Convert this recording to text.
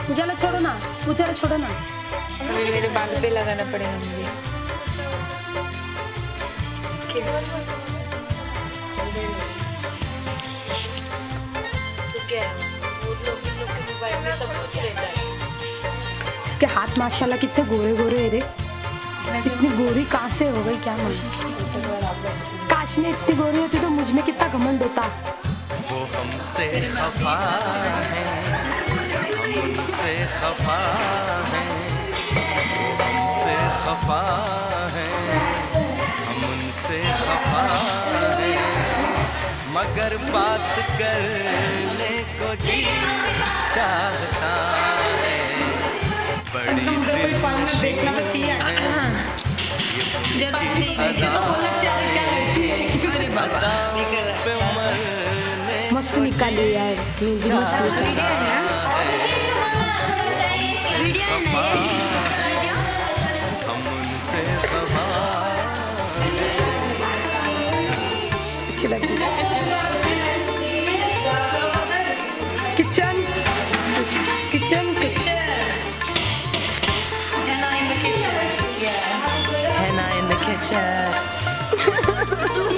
उजाला छोड़ो ना, उजाला छोड़ो ना। अभी मेरे बाल पे लगाना पड़ेगा मुझे। इसके हाथ माशाल्लाह कितने गोरे गोरे है रे। इतनी गोरी कहाँ से हो गई क्या मालूम। काश में इतनी गोरी होती तो मुझ में कितना घमंड होता। वो हमसे खफा है, हम उनसे खफा है। वो हमसे खफा है, हम उनसे खफा है। मगर बात करने को जी चाहता है। बड़ी दिलनशीन है ये पे मरने मस्त निकाली यार, हम उनसे खफा अच्छी लगी। Kitchen kitchen Henna in the kitchen.